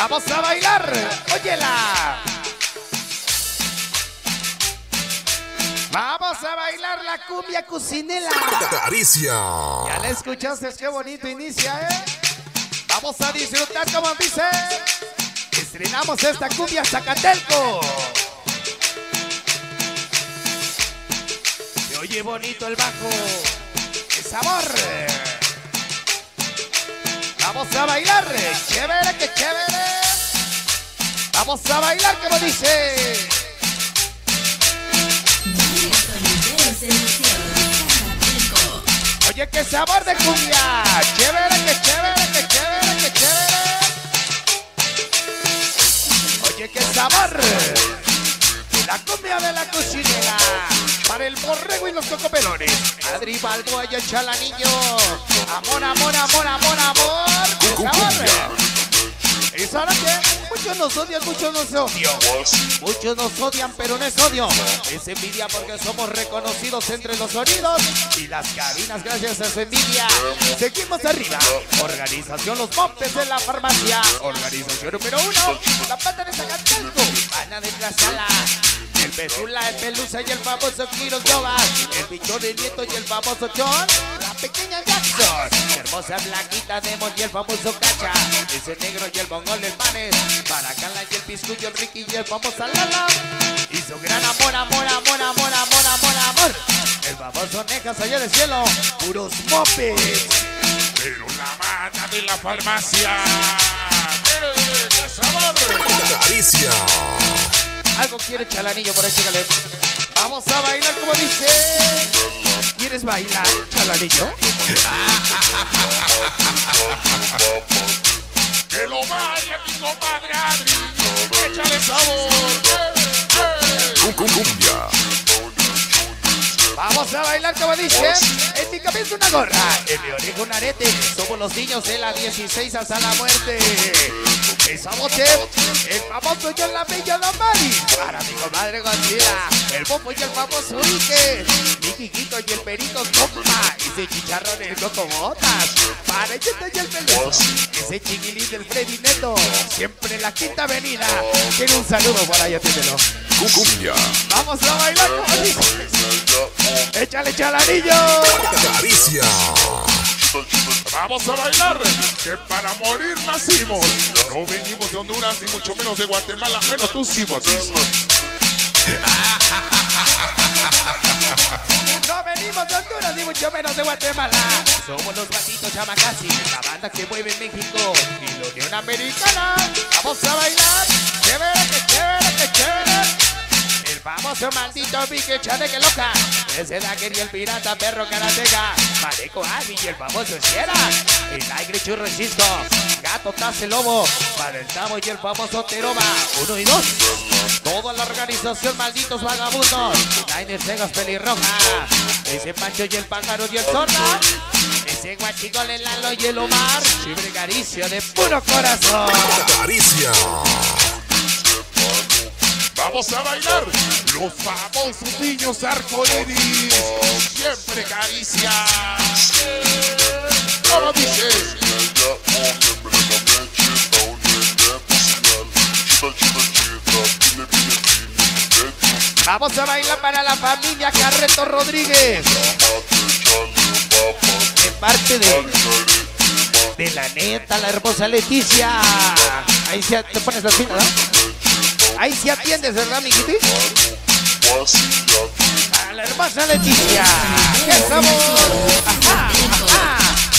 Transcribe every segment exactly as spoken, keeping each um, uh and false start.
Vamos a bailar, óyela. Vamos a bailar la cumbia cocinela. Caricia. Ya la escuchaste, qué bonito inicia, ¿eh? Vamos a disfrutar como dice. Estrenamos esta cumbia Zacatelco. Se oye bonito el bajo. ¡Qué sabor! Vamos a bailar, chévere, que chévere. Vamos a bailar como dice. Oye, qué sabor de cumbia. Chévere, que chévere, que chévere, que chévere. Oye, qué sabor. La cumbia de la cocinera. Para el borrego y los cocopelones. Adri Balboa y el Chalanillo. Amor, amor, amor, amor, amor. ¡Qué sabor! ¿Y sabes qué? Muchos nos odian, muchos nos odian. Muchos nos odian, pero no es odio. Es envidia porque somos reconocidos entre los sonidos y las cabinas gracias a su envidia. Seguimos arriba. Organización Los Montes de la Farmacia. Organización número uno. La pata de Zacatelco. Ana de la Sala. El Pesula, el Pelusa y el famoso Quiros Novas. El Pichón, el Nieto y el famoso Chon. La pequeña Jackson. La hermosa Blanquita Demon y el famoso Cacha. Ese negro y el Mongol, el Panes. Paracala y el Piscuyo, el Ricky y el famoso Lala. Y su gran amor, amor, amor, amor, amor, amor, amor. El famoso Nejas allá del cielo. Puros mopes. Pero la mana de la farmacia. ¡Qué sabor! Caricia. Algo quiere Chalanillo por ahí, chécale. Vamos a bailar como dice. ¿Quieres bailar, Chalanillo? Que lo vaya mi compadre Adri. Échale sabor. Cumbia. Vamos a bailar como dice. En mi cabeza una gorra, en mi oreja un arete. Somos los niños de la dieciséis hasta la muerte. Esa bote, el famoso John la Bella la Mari. Para mi comadre Godzilla, el Popo y el famoso Ike. Mi Quiquito y el Perico Compa. Ese chicharrón el Coco Botas. Para el Cheto y el Peluso. Ese chiquilín del Freddy Neto. Siempre en la Quinta Avenida. Tiene un saludo por ahí, atiéndelo. Cumbia. Vamos a bailar como dice. Échale, Chalanillo. Caricia. Vamos a bailar, que para morir nacimos. No venimos de Honduras, ni mucho menos de Guatemala. Menos tú sí, vos. No venimos de Honduras, ni mucho menos de Guatemala. Somos los Gatitos Yamakasi, la banda que mueve México y la Unión Americana. Vamos a bailar, chévere, que chévere, que chévere. El famoso maldito pique chade que loca. Ese Daker y el pirata perro karateca. Mareco Avi y el famoso Sierra. El aire churro Cisco. Gato Tace Lobo. Para el Tavo y el famoso Teroba. Uno y dos. Toda la organización malditos vagabundos. Niners Vegas pelirroja. Ese Pancho y el pájaro y el Zorra. Ese guachigol el Lalo y el Omar. Chibre Caricia de puro corazón. Caricia. Vamos a bailar los famosos niños arcoíris. Siempre Caricia. ¿Cómo dices? Vamos a bailar para la familia Carreto Rodríguez. De parte de, de la neta, la hermosa Leticia. Ahí se te pones las finas, ¿no? Ahí sí atiendes, ¿verdad, miquiti? A la hermosa Leticia. ¡Qué sabor! ¡Ajá, ajá!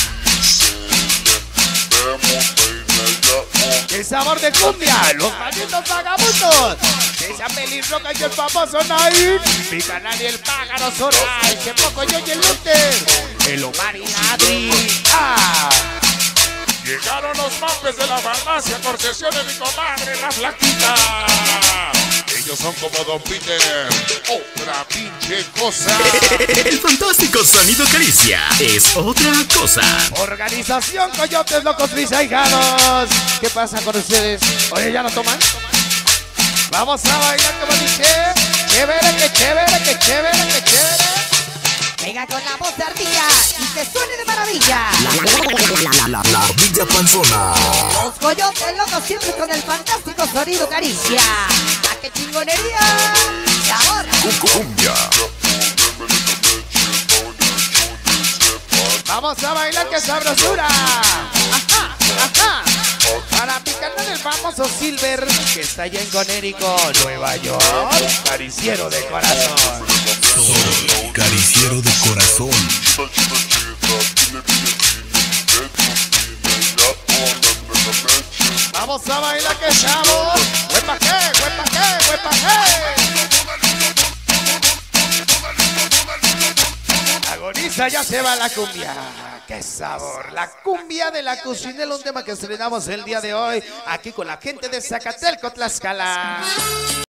¡Qué sabor de cumbia! ¡Los malditos vagabundos! Esa pelirroca y el famoso Nair. Mi canal y el pájaro Zora. Ese poco yo y el Luther. El Omar y la Adri. ¡Ah! Llegaron los mapes de la farmacia, cortesía de mi comadre, la flaquita. Ellos son como Don Peter, otra pinche cosa. El fantástico sonido Caricia es otra cosa. Organización Coyotes Locos Trisahijados. ¿Qué pasa con ustedes? Oye, ¿ya no toman? Vamos a bailar como dice. Chévere, que chévere, que chévere, que chévere. Pega con la voz de ardilla y que suene de maravilla. La, la, la, la ardilla panzona. Los coyotes locos siempre con el fantástico sonido caricia. ¡Ah, qué chingonería! ¡Sabor! Cumbia. Vamos a bailar, que sabrosura. Ajá, ajá. Para mi canal el famoso Silver, que está allá en Connecticut, Nueva York. Cariciero de corazón. Soy cariciero de corazón. Vamos a bailar, que sabor. Huepa qué, huepa qué, huepa qué. Agoniza, ya se va la cumbia. ¡Qué sabor! La cumbia de la cocinela, un tema que estrenamos el día de hoy aquí con la gente de Zacatelco, Tlaxcala.